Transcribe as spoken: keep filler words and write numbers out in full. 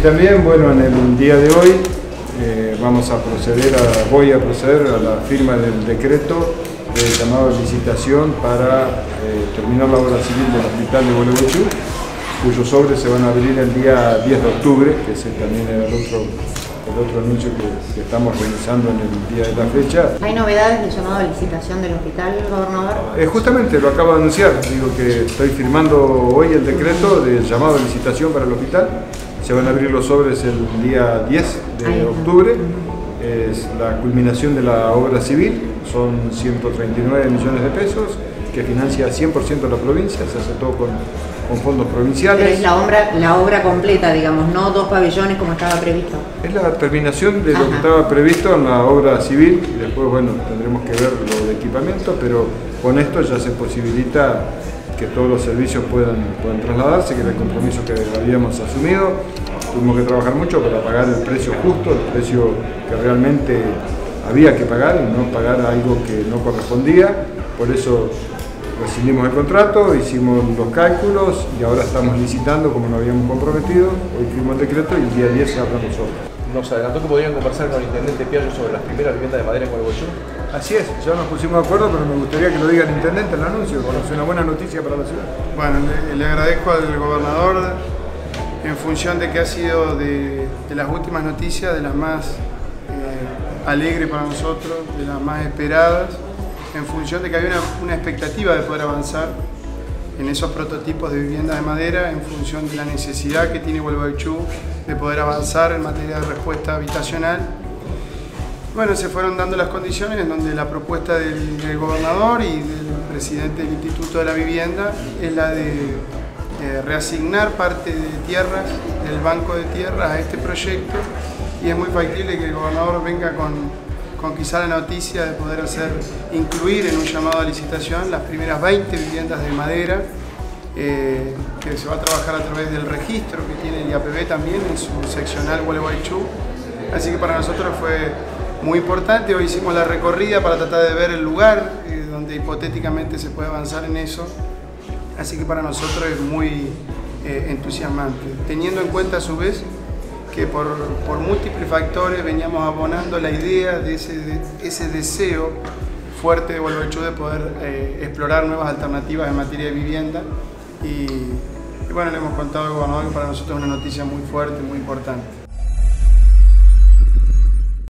También, bueno, en el día de hoy eh, vamos a proceder a, voy a proceder a la firma del decreto de llamado de licitación para eh, terminar la obra civil del hospital de Gualeguaychú, cuyos sobres se van a abrir el día diez de octubre, que ese también era el otro, el otro anuncio que, que estamos realizando en el día de la fecha. ¿Hay novedades del llamado de licitación del hospital, gobernador? Eh, justamente lo acabo de anunciar, digo que estoy firmando hoy el decreto del llamado de licitación para el hospital. Se van a abrir los sobres el día diez de octubre, es la culminación de la obra civil, son ciento treinta y nueve millones de pesos, que financia cien por ciento de la provincia, se hace todo con, con fondos provinciales. Pero es la obra, la obra completa, digamos, no dos pabellones como estaba previsto. Es la terminación de lo Ajá. que estaba previsto en la obra civil, y después, bueno, tendremos que ver lo de equipamiento, pero con esto ya se posibilita que todos los servicios puedan, puedan trasladarse, que era el compromiso que habíamos asumido. Tuvimos que trabajar mucho para pagar el precio justo, el precio que realmente había que pagar y no pagar algo que no correspondía. Por eso rescindimos el contrato, hicimos los cálculos y ahora estamos licitando como nos habíamos comprometido. Hoy firmó el decreto y el día diez se abren los sobres. Nos adelantó que podrían conversar con el intendente Piaggio sobre las primeras viviendas de madera en Gualeguaychú. Así es, ya nos pusimos de acuerdo, pero me gustaría que lo diga el intendente en el anuncio, porque es una buena noticia para la ciudad. Bueno, le, le agradezco al gobernador en función de que ha sido de, de las últimas noticias, de las más eh, alegres para nosotros, de las más esperadas, en función de que había una, una expectativa de poder avanzar en esos prototipos de viviendas de madera, en función de la necesidad que tiene Gualeguaychú de poder avanzar en materia de respuesta habitacional. Bueno, se fueron dando las condiciones en donde la propuesta del, del gobernador y del presidente del Instituto de la Vivienda es la de eh, reasignar parte de tierras, del banco de tierras a este proyecto, y es muy factible que el gobernador venga con, con quizá la noticia de poder hacer, incluir en un llamado a licitación las primeras veinte viviendas de madera, eh, que se va a trabajar a través del registro que tiene el I A P B también en su seccional Gualeguaychú. Así que para nosotros fue muy importante. Hoy hicimos la recorrida para tratar de ver el lugar eh, donde hipotéticamente se puede avanzar en eso. Así que para nosotros es muy eh, entusiasmante, teniendo en cuenta a su vez que por, por múltiples factores veníamos abonando la idea de ese, de ese deseo fuerte de Gualeguaychú de poder eh, explorar nuevas alternativas en materia de vivienda. Y, y bueno, le hemos contado al gobernador que para nosotros es una noticia muy fuerte, muy importante.